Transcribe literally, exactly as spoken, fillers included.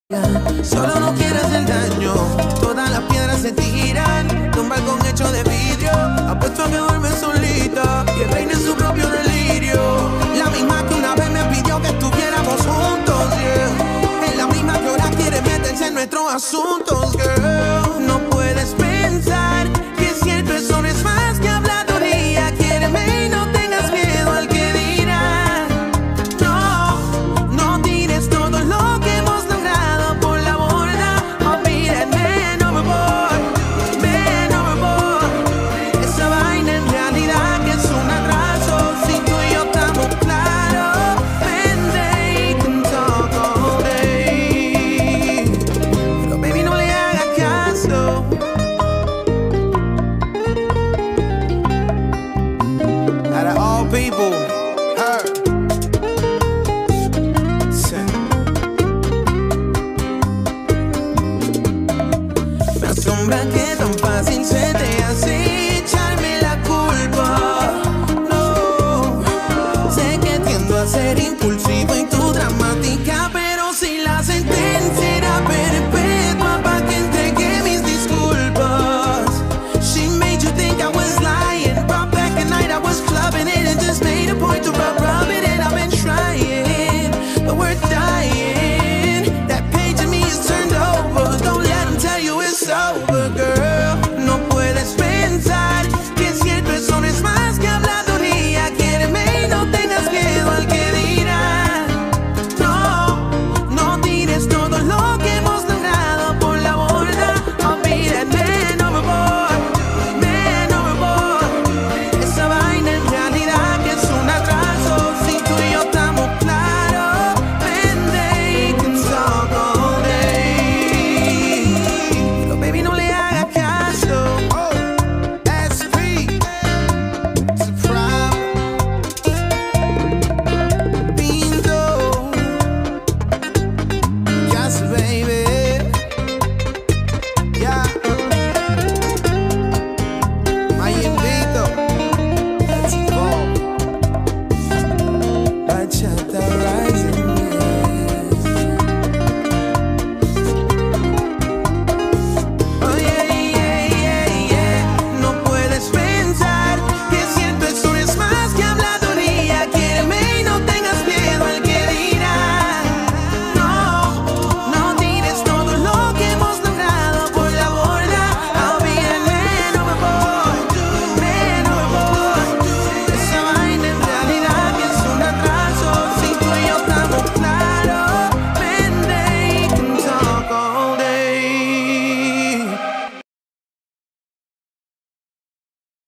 Solo no quieras el daño, todas las piedras se tiran de un balcón hecho de vidrio. Apuesto a que duerme solita y reina en su propio delirio. La misma que una vez me pidió que estuviéramos juntos, yeah. Es la misma que ahora quiere meterse en nuestros asuntos, girl. No puedes pensar que si el pezón es más que habladuría, quiéreme y no tengas miedo al que dirá. No, no tires todo lo que hemos logrado por la borda. Olvídate, no me voy, ven, no me voy. Esa vaina en realidad que es un atraso. Si tú y yo estamos claros, vente y can talk all day. Pero baby, no le hagas caso. Out of all people, her. Me asombra que tan fácil se te